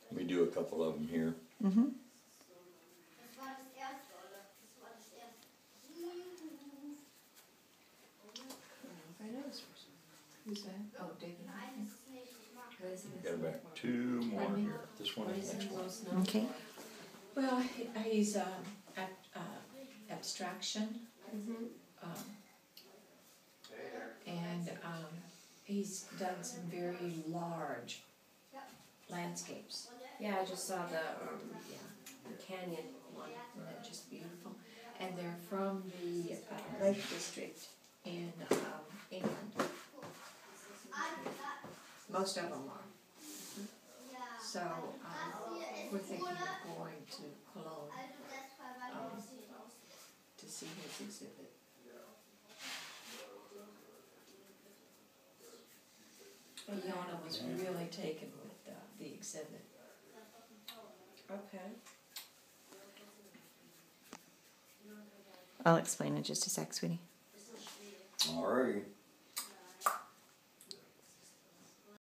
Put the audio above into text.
We do a couple of them here. Mm-hmm. Who's that? Oh, David. Got about two more here. This one and the next one. Okay. Well, he's abstraction, and he's done some very large landscapes. Yeah, I just saw the canyon one. They're just beautiful, and they're from the Lake District in England. Most of them are. So we're thinking of going to Cologne to see his exhibit. Iona was really taken with the exhibit. Okay. I'll explain in just a sec, sweetie. Alrighty.